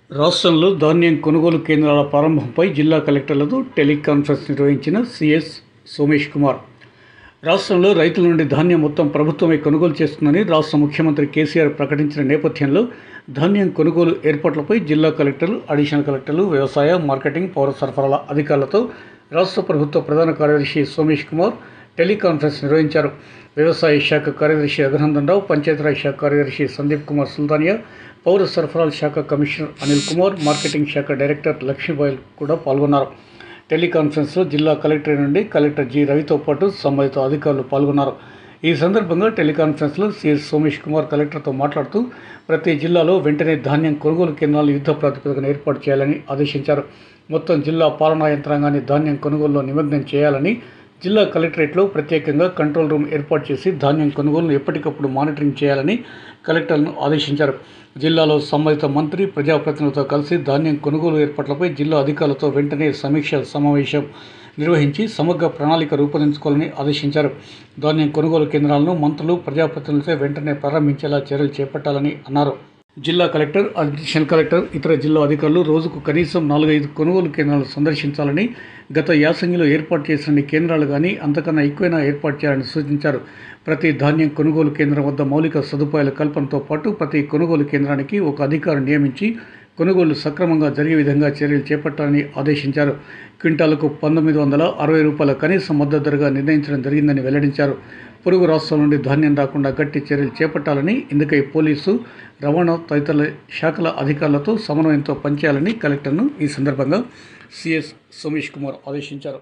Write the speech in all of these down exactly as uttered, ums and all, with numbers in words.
రాష్ట్రంలో ధాన్యం కొనుగోలు కేంద్రాల ప్రారంభంపై జిల్లా కలెక్టర్లతో టెలికాన్ఫరెన్స్ నిర్వహించిన సీఎస్ సోమేష్ కుమార్. రాష్ట్రంలో రైతుల నుండి ధాన్యం మొత్తం ప్రభుత్వమే కొనుగోలు చేస్తుందని రాష్ట్ర ముఖ్యమంత్రి కేసీఆర్ ప్రకటించిన నేపథ్యంలో ధాన్యం కొనుగోలు ఏర్పాట్లపై జిల్లా కలెక్టర్లు, అడిషనల్ కలెక్టర్లు, వ్యవసాయ, మార్కెటింగ్, పౌర సరఫరాల అధికారులతో రాష్ట్ర ప్రభుత్వ ప్రధాన కార్యదర్శి సోమేష్ కుమార్ టెలికాన్ఫరెన్స్ నిర్వహించారు. వ్యవసాయ శాఖ కార్యదర్శి రఘునందన్ రావు, పంచాయతీరాజ్ శాఖ కార్యదర్శి సందీప్ కుమార్ సుల్తానియా, పౌర సరఫరాల శాఖ కమిషనర్ అనిల్ కుమార్, మార్కెటింగ్ శాఖ డైరెక్టర్ లక్ష్మీబాయి కూడా పాల్గొన్నారు. టెలికాన్ఫరెన్స్లో జిల్లా కలెక్టర్ నుండి కలెక్టర్ జి రవితో పాటు సంబంధిత అధికారులు పాల్గొన్నారు. ఈ సందర్భంగా టెలికాన్ఫరెన్స్లో సీఎస్ సోమేష్ కుమార్ కలెక్టర్తో మాట్లాడుతూ ప్రతి జిల్లాలో వెంటనే ధాన్యం కొనుగోలు కేంద్రాలను యుద్ధ ప్రాతిపదికన ఏర్పాటు చేయాలని ఆదేశించారు. మొత్తం జిల్లా పాలనా యంత్రాంగాన్ని ధాన్యం కొనుగోలులో నిమగ్నం చేయాలని, జిల్లా కలెక్టరేట్లో ప్రత్యేకంగా కంట్రోల్ రూమ్ ఏర్పాటు చేసి ధాన్యం కొనుగోలును ఎప్పటికప్పుడు మానిటరింగ్ చేయాలని కలెక్టర్లను ఆదేశించారు. జిల్లాలో సంబంధిత మంత్రి, ప్రజాప్రతినిధులతో కలిసి ధాన్యం కొనుగోలు ఏర్పాట్లపై జిల్లా అధికారులతో వెంటనే సమీక్ష సమావేశం నిర్వహించి సమగ్ర ప్రణాళిక రూపొందించుకోవాలని ఆదేశించారు. ధాన్యం కొనుగోలు కేంద్రాలను మంత్రులు, ప్రజాప్రతినిధులతో వెంటనే ప్రారంభించేలా చర్యలు చేపట్టాలని అన్నారు. జిల్లా కలెక్టర్, అడిషనల్ కలెక్టర్, ఇతర జిల్లా అధికారులు రోజుకు కనీసం నాలుగైదు కొనుగోలు కేంద్రాలను సందర్శించాలని, గత యాసంగిలో ఏర్పాటు చేసిన కేంద్రాలు కానీ అంతకన్నా ఎక్కువైనా ఏర్పాటు చేయాలని సూచించారు. ప్రతి ధాన్యం కొనుగోలు కేంద్రం వద్ద మౌలిక సదుపాయాల కల్పనతో పాటు ప్రతి కొనుగోలు కేంద్రానికి ఒక అధికారిని నియమించి కొనుగోళ్లు సక్రమంగా జరిగే విధంగా చర్యలు చేపట్టాలని ఆదేశించారు. క్వింటాలకు పంతొమ్మిది వందల అరవై రూపాయల కనీస మద్దతు ధరగా నిర్ణయించడం జరిగిందని వెల్లడించారు. పొరుగు రాష్ట్రాల నుండి ధాన్యం రాకుండా గట్టి చర్యలు చేపట్టాలని, ఇందుకై పోలీసు, రవాణా తదితర శాఖల అధికారులతో సమన్వయంతో పనిచేయాలని కలెక్టర్ను ఈ సందర్భంగా సీఎస్ సోమేష్ కుమార్ ఆదేశించారు.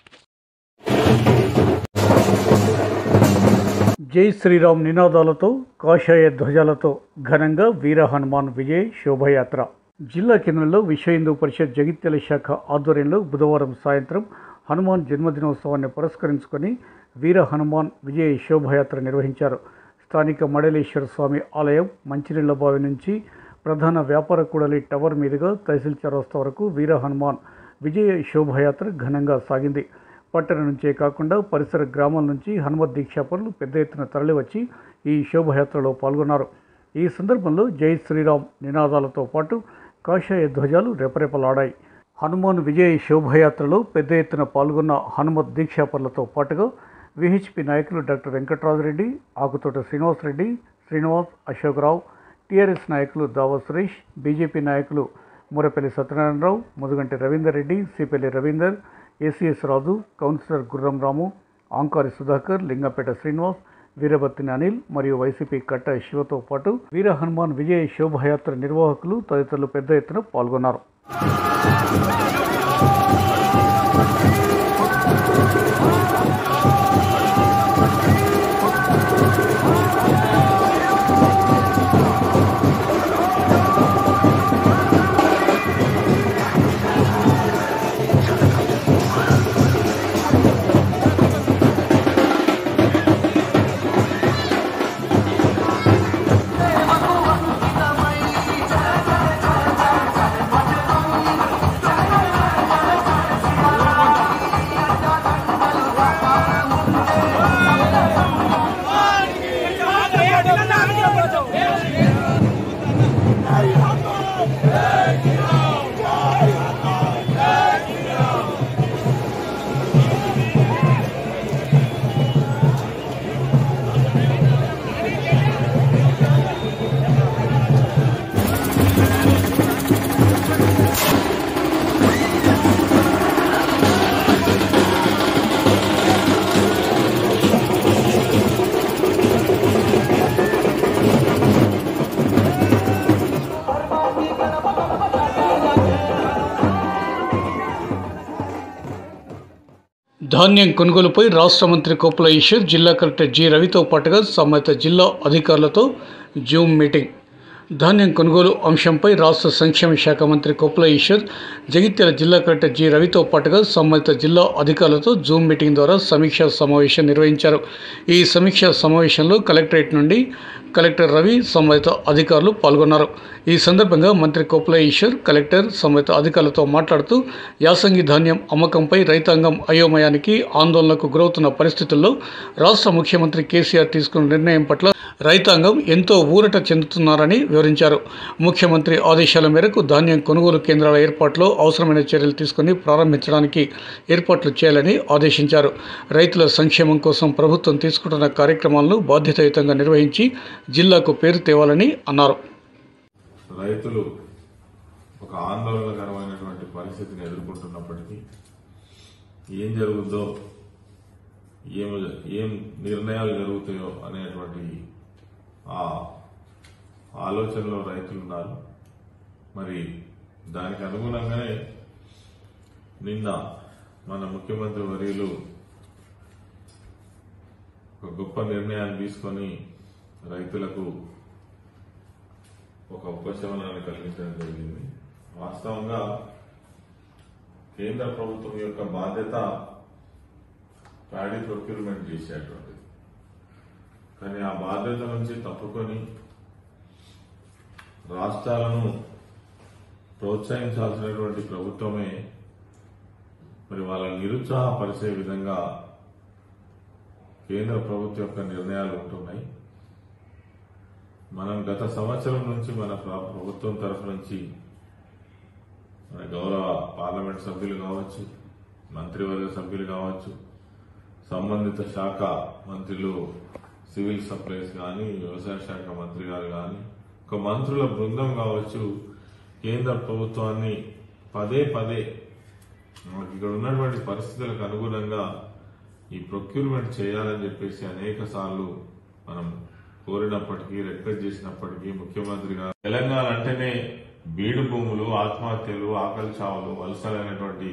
జై శ్రీరామ్ నినాదాలతో, కాషాయ ధ్వజాలతో ఘనంగా వీర హనుమాన్ విజయ్ శోభయాత్ర జిల్లా కేంద్రంలో విశ్వ హిందూ పరిషత్ జగిత్యాల శాఖ ఆధ్వర్యంలో బుధవారం సాయంత్రం హనుమాన్ జన్మదినోత్సవాన్ని పురస్కరించుకొని వీర హనుమాన్ విజయ్ శోభయాత్ర నిర్వహించారు. స్థానిక మడలేశ్వర స్వామి ఆలయం మంచినీళ్ల బావి నుంచి ప్రధాన వ్యాపార కూడలి టవర్ మీదుగా తహసీల్ చౌరస్తా వరకు వీర హనుమాన్ విజయ శోభయాత్ర ఘనంగా సాగింది. పట్టణం నుంచే కాకుండా పరిసర గ్రామాల నుంచి హనుమత్ దీక్షాపరులు పెద్ద ఎత్తున తరలివచ్చి ఈ శోభయాత్రలో పాల్గొన్నారు. ఈ సందర్భంలో జై శ్రీరామ్ నినాదాలతో పాటు కాషాయ ధ్వజాలు రెపరెపలాడాయి. హనుమాన్ విజయ్ శోభయాత్రలో పెద్ద ఎత్తున పాల్గొన్న హనుమత్ దీక్షాపరులతో పాటుగా విహెచ్పి నాయకులు డాక్టర్ వెంకట్రాజరెడ్డి, ఆకుతోట శ్రీనివాసరెడ్డి, శ్రీనివాస్, అశోక్రావు, టీఆర్ఎస్ నాయకులు దావా సురేష్, బీజేపీ నాయకులు మూరపల్లి సత్యనారాయణరావు, ముదుగంటి రవీందర్ రెడ్డి, సిపల్లి రవీందర్, ఏసీఎస్ రాజు, కౌన్సిలర్ గుర్రం రాము, ఆంకారి సుధాకర్, లింగంపేట శ్రీనివాస్, వీరబత్తిని అనిల్ మరియు వైసీపీ కట్ట శివతో పాటు వీర హనుమాన్ విజయ శోభయాత్ర నిర్వాహకులు తదితరులు పెద్ద ఎత్తున పాల్గొన్నారు. ధాన్యం కొనుగోలుపై రాష్ట్ర మంత్రి కోప్పుల ఈశ్వర్, జిల్లా కలెక్టర్ జి రవితో పాటుగా సంబంధిత జిల్లా అధికారులతో జూమ్ మీటింగ్. ధాన్యం కొనుగోలు అంశంపై రాష్ట్ర సంక్షేమ శాఖ మంత్రి కోప్పుల ఈశ్వర్ జగిత్యాల జిల్లా కలెక్టర్ జి రవితో పాటుగా సంబంధిత జిల్లా అధికారులతో జూమ్ మీటింగ్ ద్వారా సమీక్షా సమావేశం నిర్వహించారు. ఈ సమీక్షా సమావేశంలో కలెక్టరేట్ నుండి కలెక్టర్ రవి, సంబంధిత అధికారులు పాల్గొన్నారు. ఈ సందర్భంగా మంత్రి కోప్పుల ఈశ్వర్ కలెక్టర్, సంబంధిత అధికారులతో మాట్లాడుతూ యాసంగి ధాన్యం అమ్మకంపై రైతాంగం అయోమయానికి, ఆందోళనకు గురవుతున్న పరిస్థితుల్లో రాష్ట్ర ముఖ్యమంత్రి కేసీఆర్ తీసుకున్న నిర్ణయం పట్ల రైతాంగం ఎంతో ఊరట చెందుతున్నారని వివరించారు. ముఖ్యమంత్రి ఆదేశాల మేరకు ధాన్యం కొనుగోలు కేంద్రాల ఏర్పాటులో అవసరమైన చర్యలు తీసుకుని ప్రారంభించడానికి ఏర్పాట్లు చేయాలని ఆదేశించారు. రైతుల సంక్షేమం కోసం ప్రభుత్వం తీసుకుంటున్న కార్యక్రమాలను బాధ్యతాయుతంగా నిర్వహించి జిల్లాకు పేరు తేవాలని అన్నారు. రైతులు ఒక ఆందోళనకరమైనటువంటి పరిస్థితిని ఎదుర్కొంటున్నప్పటికీ ఏం జరుగుతుందో ఏం ఏం నిర్ణయాలు జరుగుతాయో అనేటువంటి ఆ ఆలోచనలో రైతులు ఉన్నారు. మరి దానికి అనుగుణంగానే నిన్న మన ముఖ్యమంత్రి వర్యులు ఒక గొప్ప నిర్ణయాన్ని తీసుకొని రైతులకు ఒక ఉపశమనాన్ని కలిగించడం జరిగింది. వాస్తవంగా కేంద్ర ప్రభుత్వం యొక్క బాధ్యత ప్యాడీ ప్రొక్యూర్మెంట్ చేసేటువంటిది. కానీ ఆ బాధ్యత నుంచి తప్పుకొని రాష్ట్రాలను ప్రోత్సహించాల్సినటువంటి ప్రభుత్వమే మరి వాళ్ళని నిరుత్సాహపరిచే విధంగా కేంద్ర ప్రభుత్వం యొక్క నిర్ణయాలు ఉంటున్నాయి. మనం గత సంవత్సరం నుంచి మన ప్రభుత్వం తరఫు నుంచి మన గౌరవ పార్లమెంట్ సభ్యులు కావచ్చు, మంత్రివర్గ సభ్యులు కావచ్చు, సంబంధిత శాఖ మంత్రులు, సివిల్ సప్లైస్ కానీ, వ్యవసాయ శాఖ మంత్రి గారు కానీ, ఒక మంత్రుల బృందం కావచ్చు, కేంద్ర ప్రభుత్వాన్ని పదే పదే మనకి ఇక్కడ ఉన్నటువంటి పరిస్థితులకు అనుగుణంగా ఈ ప్రొక్యూర్మెంట్ చేయాలని చెప్పేసి అనేక సార్లు మనం కోరినప్పటికీ, రిక్వెస్ట్ చేసినప్పటికీ ముఖ్యమంత్రి గారు తెలంగాణ అంటేనే బీడు భూములు, ఆత్మహత్యలు, ఆకలి చావులు, వలసలైనటువంటి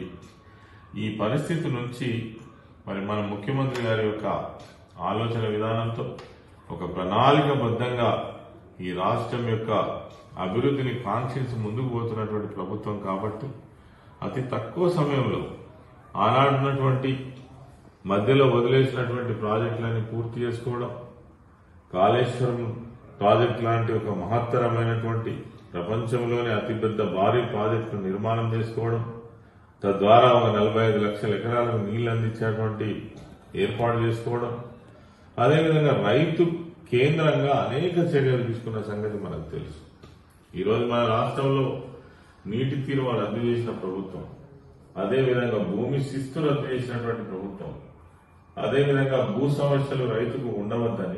ఈ పరిస్థితి నుంచి మరి మన ముఖ్యమంత్రి గారి యొక్క ఆలోచన విధానంతో ఒక ప్రణాళికబద్ధంగా ఈ రాష్ట్రం యొక్క అభివృద్ధిని కాంక్షించి ముందుకు పోతున్నటువంటి ప్రభుత్వం కాబట్టి అతి తక్కువ సమయంలో ఆనాడున్నటువంటి మధ్యలో వదిలేసినటువంటి ప్రాజెక్టులన్నీ పూర్తి చేసుకోవడం, కాళేశ్వరం ప్రాజెక్టు లాంటి ఒక మహత్తరమైనటువంటి ప్రపంచంలోనే అతిపెద్ద భారీ ప్రాజెక్టు నిర్మాణం చేసుకోవడం, తద్వారా ఒక నలభై ఐదు లక్షల ఎకరాలకు నీళ్లు అందించేటువంటి ఏర్పాటు చేసుకోవడం, అదేవిధంగా రైతు కేంద్రంగా అనేక చర్యలు తీసుకున్న సంగతి మనకు తెలుసు. ఈరోజు మన రాష్ట్రంలో నీటి తీరువ రద్దు చేసిన ప్రభుత్వం, అదేవిధంగా భూమి శిస్తు రద్దు చేసినటువంటి ప్రభుత్వం, అదేవిధంగా భూ సమస్యలు రైతుకు ఉండవద్దని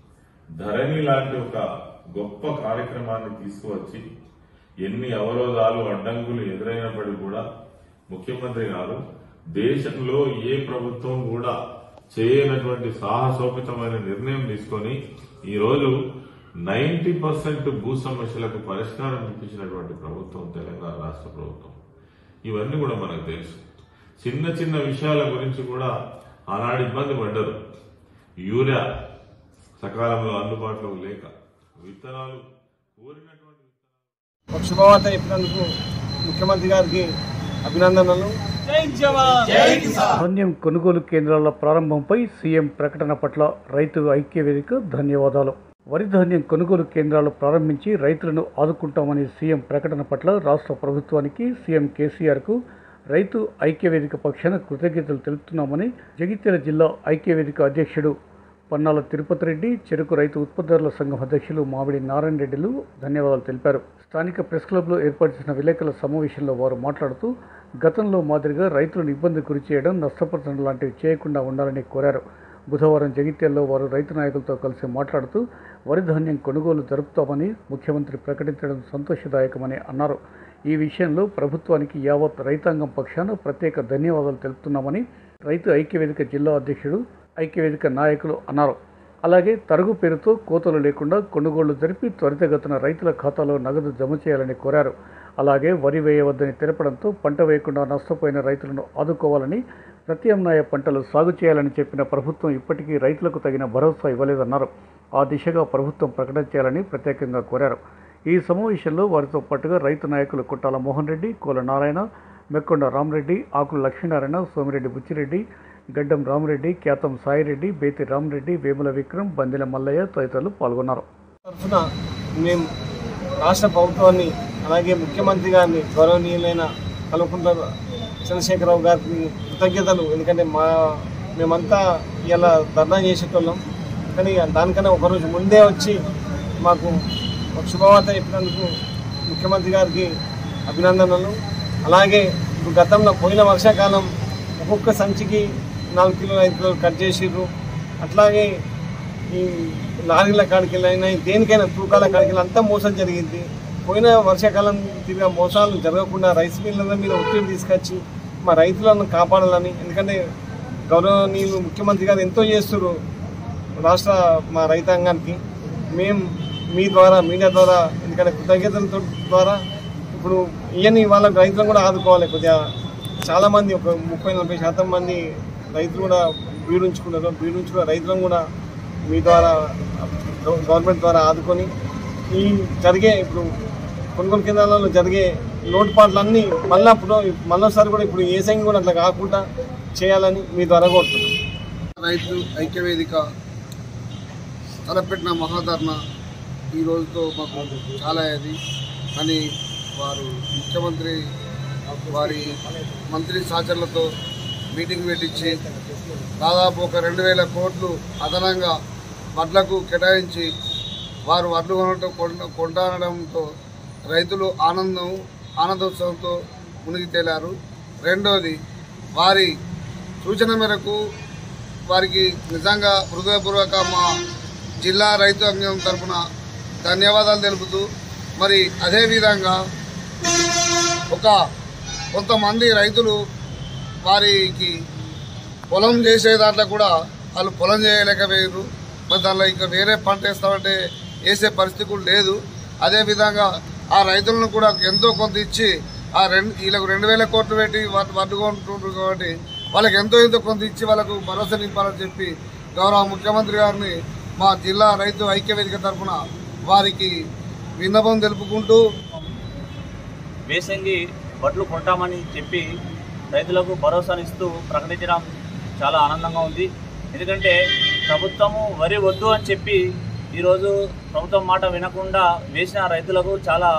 ధరణి లాంటి ఒక గొప్ప కార్యక్రమాన్ని తీసుకువచ్చి ఎన్ని అవరోధాలు, అడ్డంకులు ఎదురైనప్పటికీ కూడా ముఖ్యమంత్రి గారు దేశంలో ఏ ప్రభుత్వం కూడా చేయనటువంటి సాహసోపితమైన నిర్ణయం తీసుకొని ఈరోజు నైంటీ పర్సెంట్ భూ సమస్యలకు పరిష్కారం చూపించినటువంటి ప్రభుత్వం తెలంగాణ రాష్ట్ర ప్రభుత్వం. ఇవన్నీ కూడా మనకు తెలుసు. చిన్న చిన్న విషయాల గురించి కూడా ఆనాడు ఇబ్బంది పడ్డారు. యూరియా సకాలంలో అందుబాటులో లేక విత్తనాలు కోరినటువంటి ఒక శుభవార్త చెప్పినందుకు ముఖ్యమంత్రి గారికి అభినందనలు. ధాన్యం కొనుగోలు కేంద్రాల ప్రారంభంపై సీఎం ప్రకటన పట్ల రైతు ఐక్య వేదిక ధన్యవాదాలు. వరి ధాన్యం కొనుగోలు కేంద్రాలు ప్రారంభించి రైతులను ఆదుకుంటామని సీఎం ప్రకటన పట్ల రాష్ట్ర ప్రభుత్వానికి, సీఎం కేసీఆర్కు రైతు ఐక్యవేదిక పక్షాన కృతజ్ఞతలు తెలుపుతున్నామని జగిత్యాల జిల్లా ఐక్యవేదిక అధ్యక్షుడు పన్నాల తిరుపతి రెడ్డి, చెరుకు రైతు ఉత్పత్తిదారుల సంఘం అధ్యక్షులు మామిడి నారాయణ రెడ్డిలు ధన్యవాదాలు తెలిపారు. స్థానిక ప్రెస్ క్లబ్లో ఏర్పాటు చేసిన విలేకరుల సమావేశంలో వారు మాట్లాడుతూ గతంలో మాదిరిగా రైతులను ఇబ్బంది గురి చేయడం, నష్టపరచడం లాంటివి చేయకుండా ఉండాలని కోరారు. బుధవారం జగిత్యాలలో వారు రైతు నాయకులతో కలిసి మాట్లాడుతూ వరి ధాన్యం కొనుగోలు జరుపుతామని ముఖ్యమంత్రి ప్రకటించడం సంతోషదాయకమని అన్నారు. ఈ విషయంలో ప్రభుత్వానికి యావత్ రైతాంగం పక్షాన ప్రత్యేక ధన్యవాదాలు తెలుపుతున్నామని రైతు ఐక్యవేదిక జిల్లా అధ్యక్షుడు, ఐక్యవేదిక నాయకులు అన్నారు. అలాగే తరుగు పేరుతో కోతలు లేకుండా కొనుగోళ్లు జరిపి త్వరితగతిన రైతుల ఖాతాలో నగదు జమ చేయాలని కోరారు. అలాగే వరి వేయవద్దని తెలపడంతో పంట వేయకుండా నష్టపోయిన రైతులను ఆదుకోవాలని, ప్రత్యామ్నాయ పంటలు సాగు చేయాలని చెప్పిన ప్రభుత్వం ఇప్పటికీ రైతులకు తగిన భరోసా ఇవ్వలేదన్నారు. ఆ దిశగా ప్రభుత్వం ప్రకటన చేయాలని ప్రత్యేకంగా కోరారు. ఈ సమావేశంలో వారితో పాటుగా రైతు నాయకులు కొట్టాల మోహన్ రెడ్డి, కోల నారాయణ, మెక్కొండ రామరెడ్డి, ఆకుల లక్ష్మీనారాయణ, సోమిరెడ్డి బుచ్చిరెడ్డి, గడ్డం రామరెడ్డి, క్యాతం సాయిరెడ్డి, బేతి రామరెడ్డి, వేముల విక్రమ్, బందెల మల్లయ్య తదితరులు పాల్గొన్నారు. తరఫున మేము రాష్ట్ర ప్రభుత్వాన్ని, అలాగే ముఖ్యమంత్రి గారిని, గౌరవనీయులైన కల్వకుంట్ల చంద్రశేఖరరావు గారికి కృతజ్ఞతలు. ఎందుకంటే మా మేమంతా ఇలా ధర్నా చేసేటోళ్ళం, కానీ దానికన్నా ఒకరోజు ముందే వచ్చి మాకు ఒక శుభవార్త చెప్పినందుకు ముఖ్యమంత్రి గారికి అభినందనలు. అలాగే ఇప్పుడు గతంలో పోయిన వర్షాకాలం ఒక్కొక్క సంచికి నాలుగు కిలోలు ఐదు కిలోలు కట్ చేసిర్రు. అట్లాగే ఈ లారీల కాడికి అయినా దేనికైనా తూకాల కాడికి అంతా మోసం జరిగింది. పోయిన వర్షాకాలం తిరిగి మోసాలు జరగకుండా రైస్ మిల్లర్ల మీద ఒత్తిడి తీసుకొచ్చి మా రైతులను కాపాడాలని, ఎందుకంటే గౌరవనీయులు ముఖ్యమంత్రి గారు ఎంతో చేస్తున్నారు రాష్ట్ర మా రైతాంగానికి. మేము మీ ద్వారా మీడియా ద్వారా ఎందుకంటే కృతజ్ఞతల ద్వారా ఇప్పుడు ఇవన్నీ వాళ్ళ రైతులను కూడా ఆదుకోవాలి. కొద్దిగా చాలామంది ఒక ముప్పై నలభై శాతం మంది రైతులు కూడా బీడుంచుకున్నారు. బీడుంచుకున్న రైతులను కూడా మీ ద్వారా గవర్నమెంట్ ద్వారా ఆదుకొని ఈ జరిగే ఇప్పుడు కొనుగోలు కేంద్రాలలో జరిగే లోటుపాట్లన్నీ మళ్ళీ ఇప్పుడు మళ్ళీసారి కూడా ఇప్పుడు ఏ సంఘం కూడా అట్లా కాకుండా చేయాలని మీ ద్వారా కోరుతున్నాం. రైతు ఐక్యవేదిక తలపెట్టిన మహాధర్ణ ఈ రోజుతో మాకు చాలా అయ్యేది అని వారు ముఖ్యమంత్రి వారి మంత్రి సహచరులతో మీటింగ్ పెట్టించి దాదాపు ఒక రెండు వేల కోట్లు అదనంగా వడ్లకు కేటాయించి వారు వడ్లు కొనటం కొంటానడంతో రైతులు ఆనందం ఆనందోత్సవంతో మునిగి తేలారు. రెండోది వారి సూచన మేరకు వారికి నిజంగా హృదయపూర్వక మా జిల్లా రైతు సంఘం తరఫున ధన్యవాదాలు తెలుపుతూ, మరి అదేవిధంగా ఒక కొంతమంది రైతులు వారికి పొలం చేసే దాంట్లో కూడా వాళ్ళు పొలం చేయలేకపోయారు. మరి దానిలో ఇంకా వేరే పంట వేస్తామంటే వేసే పరిస్థితి కూడా లేదు. అదేవిధంగా ఆ రైతులను కూడా ఎంతో కొంత ఇచ్చి ఆ రెండు వీళ్ళకు రెండు వేల కోట్లు పెట్టి వడ్డుకుంటున్నారు కాబట్టి వాళ్ళకి ఎంతో ఎంతో కొంత ఇచ్చి వాళ్ళకు భరోసా నింపాలని చెప్పి గౌరవ ముఖ్యమంత్రి గారిని మా జిల్లా రైతు ఐక్యవేదిక తరఫున వారికి విన్నపం తెలుపుకుంటూ, వేసంగి వడ్లు కొంటామని చెప్పి రైతులకు భరోసానిస్తూ ప్రకటించడం చాలా ఆనందంగా ఉంది. ఎందుకంటే ప్రభుత్వము వరి వద్దు అని చెప్పి ఈరోజు ప్రభుత్వం మాట వినకుండా వేసిన రైతులకు చాలా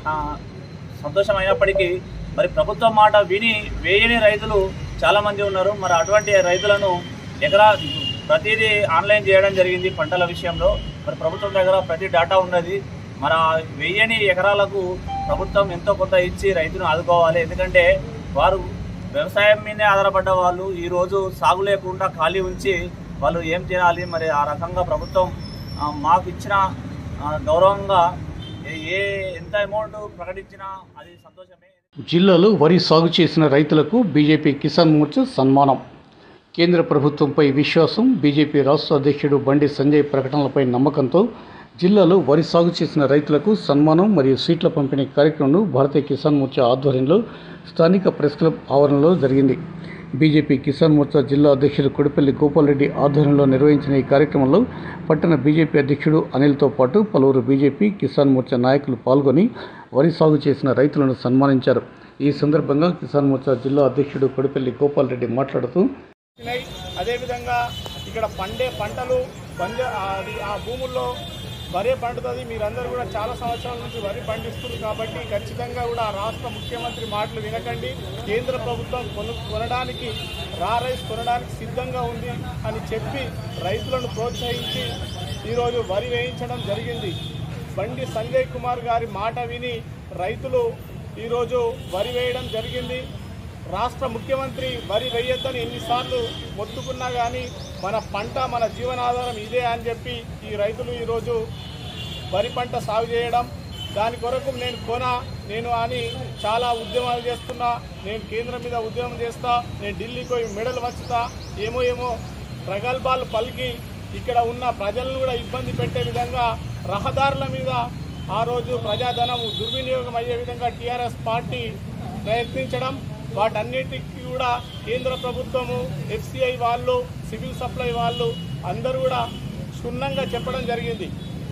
సంతోషమైనప్పటికీ మరి ప్రభుత్వం మాట విని వేయని రైతులు చాలామంది ఉన్నారు. మరి అటువంటి రైతులను ఎకరా ప్రతిదీ ఆన్లైన్ చేయడం జరిగింది పంటల విషయంలో. మరి ప్రభుత్వం దగ్గర ప్రతి డేటా ఉన్నది. మరి ఆ వెయ్యని ఎకరాలకు ప్రభుత్వం ఎంతో కొంత ఇచ్చి రైతును ఆదుకోవాలి. ఎందుకంటే వారు వ్యవసాయం మీదే ఆధారపడ్డ వాళ్ళు ఈరోజు సాగు లేకుండా ఖాళీ ఉంచి వాళ్ళు ఏం తినాలి? మరి ఆ రకంగా ప్రభుత్వం మాకు ఇచ్చిన గౌరవంగా ఏ ఎంత అమౌంట్ ప్రకటించినా అది సంతోషమే. జిల్లాలో వరి సాగు చేసిన రైతులకు బీజేపీ కిసాన్ మోర్చా సన్మానం. కేంద్ర ప్రభుత్వంపై విశ్వాసం, బీజేపీ రాష్ట్ర అధ్యక్షుడు బండి సంజయ్ ప్రకటనలపై నమ్మకంతో జిల్లాలో వరి సాగు చేసిన రైతులకు సన్మానం మరియు సీట్ల పంపిణీ కార్యక్రమం భారతీయ కిసాన్ మోర్చా ఆధ్వర్యంలో స్థానిక ప్రెస్ క్లబ్ ఆవరణలో జరిగింది. బీజేపీ కిసాన్ మోర్చా జిల్లా అధ్యక్షుడు కొడిపల్లి గోపాల్ రెడ్డి ఆధ్వర్యంలో నిర్వహించిన ఈ కార్యక్రమంలో పట్టణ బీజేపీ అధ్యక్షుడు అనిల్తో పాటు పలువురు బీజేపీ కిసాన్ మోర్చా నాయకులు పాల్గొని వరి సాగు చేసిన రైతులను సన్మానించారు. ఈ సందర్భంగా కిసాన్ మోర్చా జిల్లా అధ్యక్షుడు కొడిపల్లి గోపాల్ రెడ్డి మాట్లాడుతూ, అదేవిధంగా ఇక్కడ పండే పంటలు పండే ఆ భూముల్లో వరి పండుతుంది. మీరందరూ కూడా చాలా సంవత్సరాల నుంచి వరి పండిస్తున్నారు కాబట్టి ఖచ్చితంగా కూడా రాష్ట్ర ముఖ్యమంత్రి మాటలు వినకండి. కేంద్ర ప్రభుత్వం కొను కొనడానికి రా రైస్ కొనడానికి సిద్ధంగా ఉంది అని చెప్పి రైతులను ప్రోత్సహించి ఈరోజు వరి వేయించడం జరిగింది. బండి సంజయ్ కుమార్ గారి మాట విని రైతులు ఈరోజు వరి వేయడం జరిగింది. రాష్ట్ర ముఖ్యమంత్రి వరి వేయొద్దని ఎన్నిసార్లు మొత్తుకున్నా కానీ మన పంట మన జీవనాధారం ఇదే అని చెప్పి ఈ రైతులు ఈరోజు వరి పంట సాగు చేయడం, దాని కొరకు నేను కొనా నేను అని చాలా ఉద్యమాలు చేస్తున్నా, నేను కేంద్రం మీద ఉద్యమం చేస్తా, నేను ఢిల్లీకి పోయి మెడల్ వచ్చుతా, ఏమో ఏమో ప్రగల్భాలు పలికి ఇక్కడ ఉన్న ప్రజలను కూడా ఇబ్బంది పెట్టే విధంగా రహదారుల మీద ఆ రోజు ప్రజాధనం దుర్వినియోగం అయ్యే విధంగా టీఆర్ఎస్ పార్టీ ప్రయత్నించడం, వాటన్నిటికీ కూడా కేంద్ర ప్రభుత్వము, ఎఫ్సిఐ వాళ్ళు, సివిల్ సప్లై వాళ్ళు అందరూ కూడా క్షుణ్ణంగా చెప్పడం జరిగింది.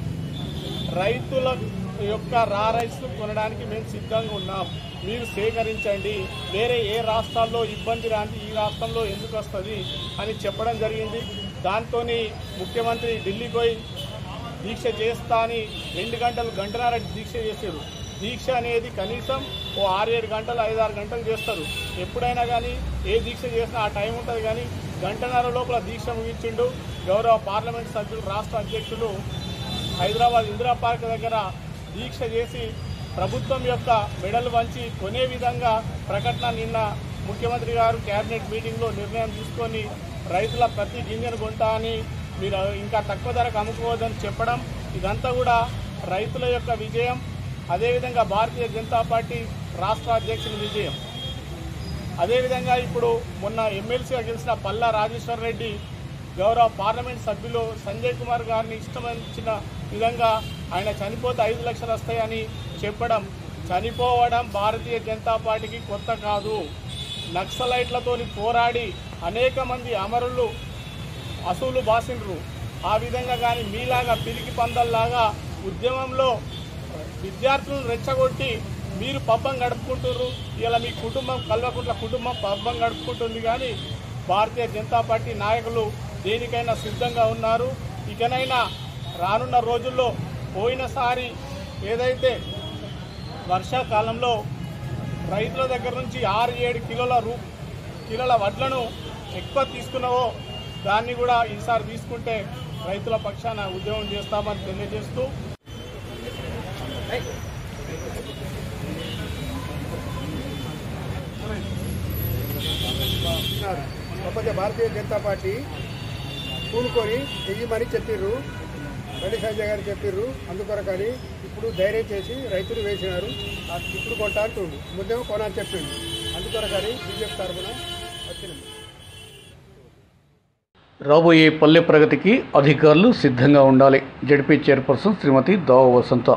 రైతుల యొక్క రా రైస్ కొనడానికి మేము సిద్ధంగా ఉన్నాం, మీరు సేకరించండి, వేరే ఏ రాష్ట్రాల్లో ఇబ్బంది రాంటి ఈ రాష్ట్రంలో ఎందుకు వస్తుంది అని చెప్పడం జరిగింది. దాంతో ముఖ్యమంత్రి ఢిల్లీకి పోయి దీక్ష చేస్తా అని రెండు గంటలు గంటన్నర దీక్ష చేశారు. దీక్ష అనేది కనీసం ఓ ఆరు ఏడు గంటలు ఐదు ఆరు గంటలు చేస్తారు. ఎప్పుడైనా కానీ ఏ దీక్ష చేసినా ఆ టైం ఉంటుంది, కానీ గంటన్నర లోపల దీక్ష ముగించిండు. గౌరవ పార్లమెంట్ సభ్యులు రాష్ట్ర అధ్యక్షులు హైదరాబాద్ ఇందిరా పార్క్ దగ్గర దీక్ష చేసి ప్రభుత్వం యొక్క మెడలు వంచి కొనే విధంగా ప్రకటన నిన్న ముఖ్యమంత్రి గారు కేబినెట్ మీటింగ్లో నిర్ణయం తీసుకొని రైతుల ప్రతి గింజను కొంటా అని మీరు ఇంకా తక్కువ ధరకు అమ్ముకోవద్దని చెప్పడం, ఇదంతా కూడా రైతుల యొక్క విజయం, అదేవిధంగా భారతీయ జనతా పార్టీ రాష్ట్ర అధ్యక్షుని విజయం. అదేవిధంగా ఇప్పుడు మొన్న ఎమ్మెల్సీగా గెలిచిన పల్లా రాజేశ్వర్ రెడ్డి గౌరవ పార్లమెంట్ సభ్యులు సంజయ్ కుమార్ గారిని ఇష్టమించిన విధంగా ఆయన చనిపోతే ఐదు లక్షలు వస్తాయని చెప్పడం, చనిపోవడం భారతీయ జనతా పార్టీకి కొత్త కాదు. నక్సలైట్లతోని పోరాడి అనేక మంది అమరులు అసూలు బాసిండ్రు. ఆ విధంగా కానీ మీలాగా పిరికి పందల్లాగా ఉద్యమంలో విద్యార్థులను రెచ్చగొట్టి మీరు పబ్బం గడుపుకుంటున్నారు. ఇలా మీ కుటుంబం కల్వకుంట్ల కుటుంబం పబ్బం గడుపుకుంటుంది. కానీ భారతీయ జనతా పార్టీ నాయకులు దేనికైనా సిద్ధంగా ఉన్నారు. ఇకనైనా రానున్న రోజుల్లో పోయినసారి ఏదైతే వర్షాకాలంలో రైతుల దగ్గర నుంచి ఆరు ఏడు కిలోల రూ కిలోల వడ్లను ఎక్కువ తీసుకున్నావో దాన్ని కూడా ఈసారి తీసుకుంటే రైతుల పక్షాన ఉద్యమం చేస్తామని తెలియజేస్తూ కాకపోతే భారతీయ జనతా పార్టీ పూనుకొని వెయ్యమని చెప్పిర్రు, బండి సంజయ్ గారు చెప్పిర్రు. అందుకొరకని ఇప్పుడు ధైర్యం చేసి రైతులు వేసినారు. ఇప్పుడు కొంటా అంటుండు, ముందేమో కొనని చెప్పిండు. అందుకొరకని బీజేపీ తరఫున వచ్చినాం. రాబోయే పల్లె ప్రగతికి అధికారులు సిద్ధంగా ఉండాలి. ZP chairperson Shrimati Dava Vasantha.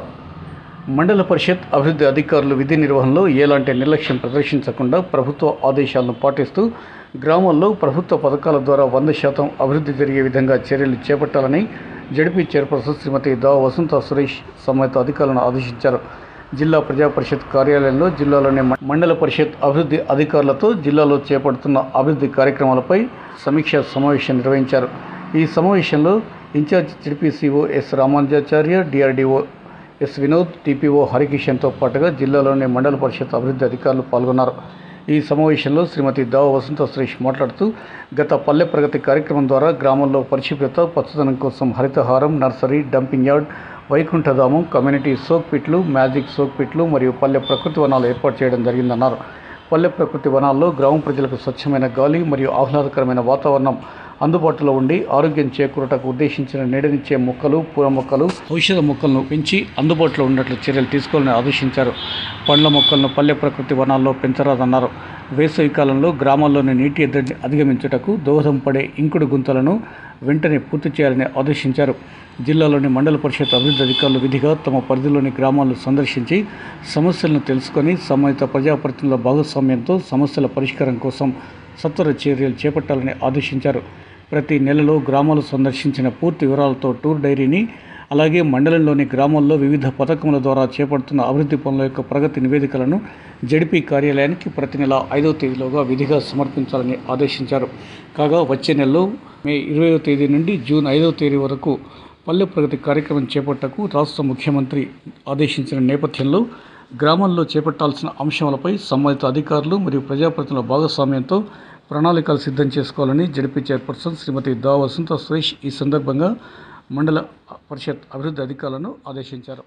మండల పరిషత్ అభివృద్ధి అధికారులు విధి నిర్వహణలో ఎలాంటి నిర్లక్ష్యం ప్రదర్శించకుండా ప్రభుత్వ ఆదేశాలను పాటిస్తూ గ్రామాల్లో ప్రభుత్వ పథకాల ద్వారా వంద శాతం అభివృద్ధి జరిగే విధంగా చర్యలు చేపట్టాలని జడ్పీ చైర్పర్సన్ శ్రీమతి దావ వసంత సురేష్ సంబంధిత అధికారులను ఆదేశించారు. జిల్లా ప్రజా పరిషత్ కార్యాలయంలో జిల్లాలోని మండల పరిషత్ అభివృద్ధి అధికారులతో జిల్లాలో చేపడుతున్న అభివృద్ధి కార్యక్రమాలపై సమీక్షా సమావేశం నిర్వహించారు. ఈ సమావేశంలో in-charge ZPCEO S Ramanujacharya, DRDO S Vinod, TPO హరికిషన్తో పాటుగా జిల్లాలోని మండల పరిషత్ అభివృద్ధి అధికారులు పాల్గొన్నారు. ఈ సమావేశంలో శ్రీమతి దావ వసంత సురేష్ మాట్లాడుతూ గత పల్లె ప్రగతి కార్యక్రమం ద్వారా గ్రామంలో పరిశుభ్రత, పచ్చదనం కోసం హరితహారం, నర్సరీ, డంపింగ్ యార్డ్, వైకుంఠధామం, కమ్యూనిటీ సోక్ పిట్లు, మ్యాజిక్ సోక్ పిట్లు మరియు పల్లె ప్రకృతి వనాలు ఏర్పాటు చేయడం జరిగిందన్నారు. పల్లె ప్రకృతి వనాల్లో గ్రామ ప్రజలకు స్వచ్ఛమైన గాలి మరియు ఆహ్లాదకరమైన వాతావరణం అందుబాటులో ఉండి ఆరోగ్యం చేకూరటకు ఉద్దేశించిన నీడనిచ్చే మొక్కలు, పూల మొక్కలు, ఔషధ మొక్కలను పెంచి అందుబాటులో ఉన్నట్లు చర్యలు తీసుకోవాలని ఆదేశించారు. పండ్ల మొక్కలను పల్లె ప్రకృతి వనాల్లో పెంచరాదన్నారు. వేసవి కాలంలో గ్రామాల్లోని నీటి ఎద్దడిని అధిగమించుటకు దోహదం పడే ఇంకుడు గుంతలను వెంటనే పూర్తి చేయాలని ఆదేశించారు. జిల్లాలోని మండల పరిషత్ అభివృద్ధి అధికారులు విధిగా తమ పరిధిలోని గ్రామాలను సందర్శించి సమస్యలను తెలుసుకొని సంబంధిత ప్రజాప్రతినిధుల భాగస్వామ్యంతో సమస్యల పరిష్కారం కోసం సత్వర చర్యలు చేపట్టాలని ఆదేశించారు. ప్రతి నెలలో గ్రామాలు సందర్శించిన పూర్తి వివరాలతో టూర్ డైరీని, అలాగే మండలంలోని గ్రామాల్లో వివిధ పథకముల ద్వారా చేపడుతున్న అభివృద్ధి పనుల యొక్క ప్రగతి నివేదికలను జడ్పీ కార్యాలయానికి ప్రతి నెల ఐదవ తేదీలోగా విధిగా సమర్పించాలని ఆదేశించారు. కాగా వచ్చే నెలలో మే ఇరవైవ తేదీ నుండి జూన్ ఐదవ తేదీ వరకు పల్లె ప్రగతి కార్యక్రమం చేపట్టకు రాష్ట్ర ముఖ్యమంత్రి ఆదేశించిన నేపథ్యంలో గ్రామాల్లో చేపట్టాల్సిన అంశాలపై సంబంధిత అధికారులు మరియు ప్రజాప్రతినిధుల భాగస్వామ్యంతో ప్రణాళికలు సిద్ధం చేసుకోవాలని జడ్పీ చైర్పర్సన్ శ్రీమతి దా వసంత సురేష్ ఈ సందర్భంగా మండల పరిషత్ అభివృద్ధి అధికారులను ఆదేశించారు.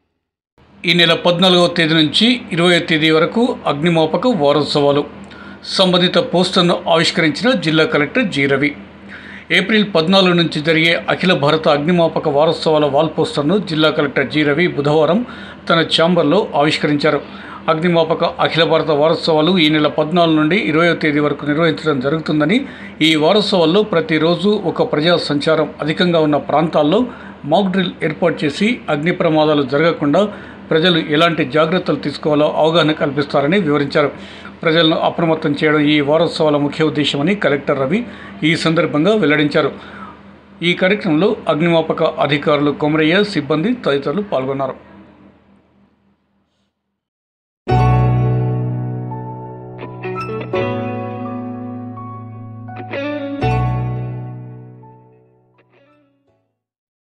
ఈ నెల పద్నాలుగవ తేదీ నుంచి ఇరవై తేదీ వరకు అగ్నిమాపక వారోత్సవాలు. సంబంధిత పోస్టర్ను ఆవిష్కరించిన జిల్లా కలెక్టర్ జి రవి. ఏప్రిల్ పద్నాలుగు నుంచి జరిగే అఖిల భారత అగ్నిమాపక వారోత్సవాల వాల్ పోస్టర్ను జిల్లా కలెక్టర్ జి రవి బుధవారం తన ఛాంబర్లో ఆవిష్కరించారు. అగ్నిమాపక అఖిల భారత వారోత్సవాలు ఈ నెల పద్నాలుగు నుండి ఇరవైవ తేదీ వరకు నిర్వహించడం జరుగుతుందని, ఈ వారోత్సవాల్లో ప్రతిరోజు ఒక ప్రజా సంచారం అధికంగా ఉన్న ప్రాంతాల్లో మాక్ డ్రిల్ ఏర్పాటు చేసి అగ్ని ప్రమాదాలు జరగకుండా ప్రజలు ఎలాంటి జాగ్రత్తలు తీసుకోవాలో అవగాహన కల్పిస్తారని వివరించారు. ప్రజలను అప్రమత్తం చేయడం ఈ వారోత్సవాల ముఖ్య ఉద్దేశమని కలెక్టర్ రవి ఈ సందర్భంగా వెల్లడించారు. ఈ కార్యక్రమంలో అగ్నిమాపక అధికారులు కొమరయ్య, సిబ్బంది తదితరులు పాల్గొన్నారు.